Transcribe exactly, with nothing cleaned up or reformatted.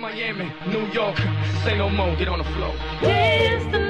Miami, New York, say no more, get on the floor. Dance the